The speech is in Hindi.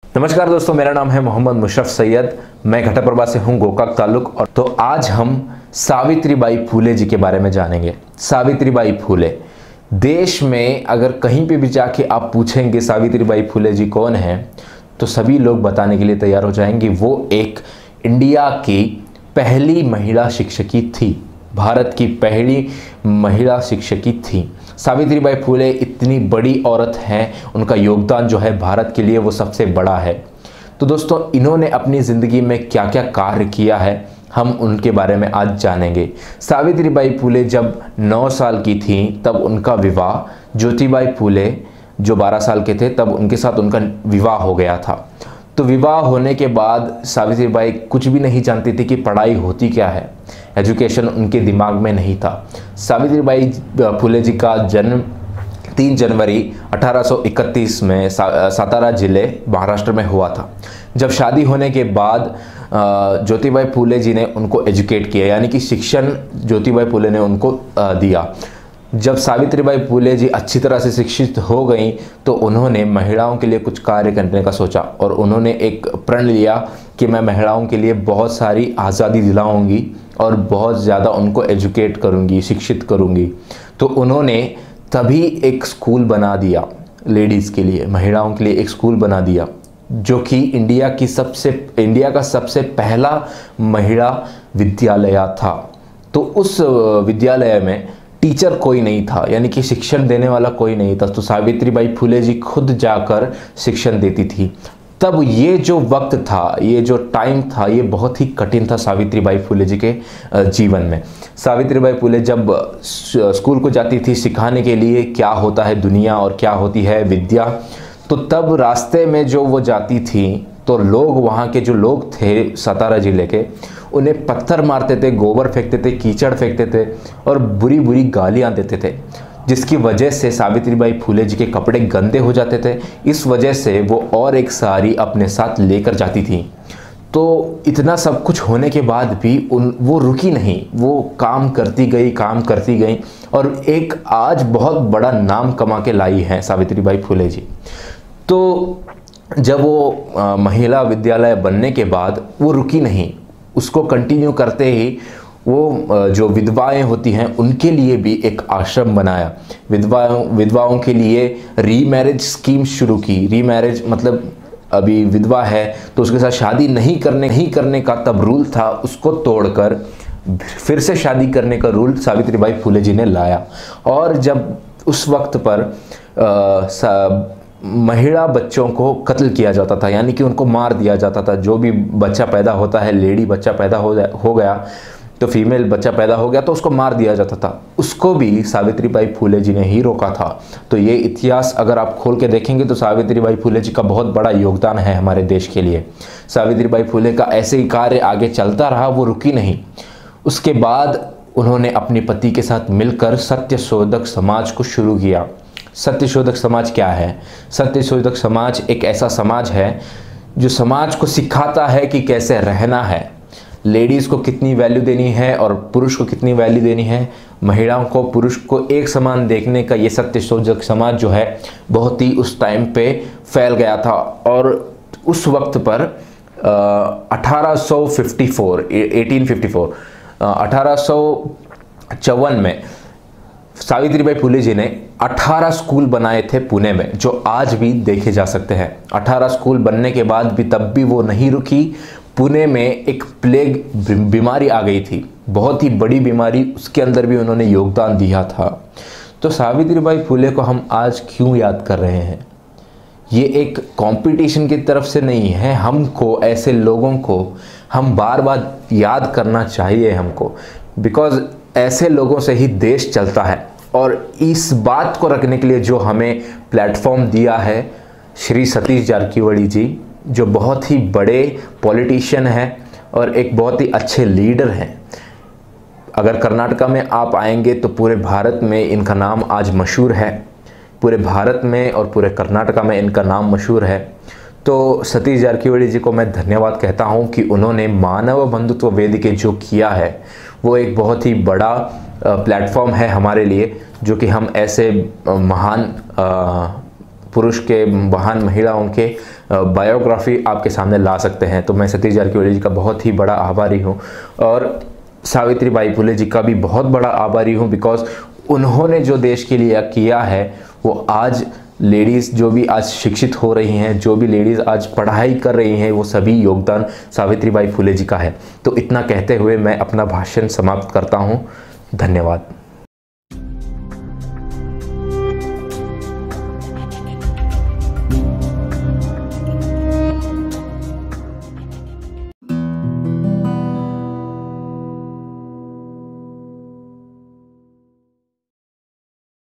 नमस्कार दोस्तों, मेरा नाम है मोहम्मद मुशर्रफ सैयद। मैं घटाप्रभा से हूँ, गोकाक तालुक। और तो आज हम सावित्रीबाई फुले जी के बारे में जानेंगे। सावित्रीबाई फुले, देश में अगर कहीं पे भी जाके आप पूछेंगे सावित्रीबाई फुले जी कौन है, तो सभी लोग बताने के लिए तैयार हो जाएंगे। वो एक इंडिया की पहली महिला शिक्षिका थी, भारत की पहली महिला शिक्षिका थी। सावित्रीबाई फुले इतनी बड़ी औरत हैं, उनका योगदान जो है भारत के लिए वो सबसे बड़ा है। तो दोस्तों, इन्होंने अपनी ज़िंदगी में क्या क्या कार्य किया है, हम उनके बारे में आज जानेंगे। सावित्रीबाई फुले जब 9 साल की थी तब उनका विवाह ज्योतिबाई फुले जो 12 साल के थे तब उनके साथ उनका विवाह हो गया था। तो विवाह होने के बाद सावित्रीबाई कुछ भी नहीं जानती थी कि पढ़ाई होती क्या है, एजुकेशन उनके दिमाग में नहीं था। सावित्रीबाई फुले जी का जन्म 3 जनवरी 1831 में सातारा जिले महाराष्ट्र में हुआ था। जब शादी होने के बाद ज्योतिबाई फुले जी ने उनको एजुकेट किया, यानी कि शिक्षण ज्योतिबाई फुले ने उनको दिया। जब सावित्रीबाई फुले जी अच्छी तरह से शिक्षित हो गई तो उन्होंने महिलाओं के लिए कुछ कार्य करने का सोचा और उन्होंने एक प्रण लिया कि मैं महिलाओं के लिए बहुत सारी आज़ादी दिलाऊंगी और बहुत ज़्यादा उनको एजुकेट करूंगी, शिक्षित करूंगी। तो उन्होंने तभी एक स्कूल बना दिया लेडीज़ के लिए, महिलाओं के लिए एक स्कूल बना दिया, जो कि इंडिया का सबसे पहला महिला विद्यालय था। तो उस विद्यालय में टीचर कोई नहीं था, यानी कि शिक्षण देने वाला कोई नहीं था। तो सावित्रीबाई फुले जी खुद जाकर शिक्षण देती थी। तब ये जो वक्त था, ये जो टाइम था, ये बहुत ही कठिन था सावित्रीबाई फुले जी के जीवन में। सावित्रीबाई फुले जब स्कूल को जाती थी सिखाने के लिए क्या होता है दुनिया और क्या होती है विद्या, तो तब रास्ते में जो वो जाती थी तो लोग, वहाँ के जो लोग थे सातारा जिले के, उन्हें पत्थर मारते थे, गोबर फेंकते थे, कीचड़ फेंकते थे और बुरी बुरी गालियाँ देते थे, जिसकी वजह से सावित्रीबाई फुले जी के कपड़े गंदे हो जाते थे। इस वजह से वो और एक साड़ी अपने साथ लेकर जाती थी। तो इतना सब कुछ होने के बाद भी वो रुकी नहीं, वो काम करती गई और एक आज बहुत बड़ा नाम कमा के लाई है सावित्रीबाई फुले जी। तो जब वो महिला विद्यालय बनने के बाद वो रुकी नहीं, उसको कंटिन्यू करते ही वो जो विधवाएं होती हैं उनके लिए भी एक आश्रम बनाया। विधवाओं के लिए रीमैरिज स्कीम शुरू की। रीमैरिज मतलब अभी विधवा है तो उसके साथ शादी नहीं करने का तब रूल था, उसको तोड़कर फिर से शादी करने का रूल सावित्रीबाई फुले जी ने लाया। और जब उस वक्त पर महिला बच्चों को कत्ल किया जाता था, यानी कि उनको मार दिया जाता था। जो भी बच्चा पैदा होता है, लेडी बच्चा पैदा हो गया तो फीमेल बच्चा पैदा हो गया तो उसको मार दिया जाता था, उसको भी सावित्रीबाई फुले जी ने ही रोका था। तो ये इतिहास अगर आप खोल के देखेंगे तो सावित्रीबाई फुले जी का बहुत बड़ा योगदान है हमारे देश के लिए। सावित्रीबाई फुले का ऐसे ही कार्य आगे चलता रहा, वो रुकी नहीं। उसके बाद उन्होंने अपने पति के साथ मिलकर सत्यशोधक समाज को शुरू किया। सत्यशोधक समाज क्या है? सत्यशोधक समाज एक ऐसा समाज है जो समाज को सिखाता है कि कैसे रहना है, लेडीज़ को कितनी वैल्यू देनी है और पुरुष को कितनी वैल्यू देनी है, महिलाओं को पुरुष को एक समान देखने का ये सत्यशोधक समाज जो है बहुत ही उस टाइम पे फैल गया था। और उस वक्त पर 1854 में सावित्रीबाई फुले जी ने 18 स्कूल बनाए थे पुणे में, जो आज भी देखे जा सकते हैं। 18 स्कूल बनने के बाद भी तब भी वो नहीं रुकी। पुणे में एक प्लेग बीमारी आ गई थी, बहुत ही बड़ी बीमारी, उसके अंदर भी उन्होंने योगदान दिया था। तो सावित्रीबाई फुले को हम आज क्यों याद कर रहे हैं? ये एक कंपटीशन की तरफ से नहीं है, हमको ऐसे लोगों को हम बार बार याद करना चाहिए हमको, बिकॉज ऐसे लोगों से ही देश चलता है। और इस बात को रखने के लिए जो हमें प्लेटफॉर्म दिया है श्री सतीश जारकीहोली जी, जो बहुत ही बड़े पॉलिटिशियन हैं और एक बहुत ही अच्छे लीडर हैं। अगर कर्नाटका में आप आएंगे तो पूरे भारत में इनका नाम आज मशहूर है, पूरे भारत में और पूरे कर्नाटका में इनका नाम मशहूर है। तो सतीश जारकीहोली जी को मैं धन्यवाद कहता हूं कि उन्होंने मानव बंधुत्व वेदिका जो किया है वो एक बहुत ही बड़ा प्लेटफॉर्म है हमारे लिए, जो कि हम ऐसे महान पुरुष के महान महिलाओं के बायोग्राफी आपके सामने ला सकते हैं। तो मैं सतीश जारकिहोली जी का बहुत ही बड़ा आभारी हूँ और सावित्रीबाई फुले जी का भी बहुत बड़ा आभारी हूँ, बिकॉज उन्होंने जो देश के लिए किया है वो आज लेडीज़ जो भी आज शिक्षित हो रही हैं, जो भी लेडीज़ आज पढ़ाई कर रही हैं, वो सभी योगदान सावित्रीबाई फुले जी का है। तो इतना कहते हुए मैं अपना भाषण समाप्त करता हूँ। धन्यवाद।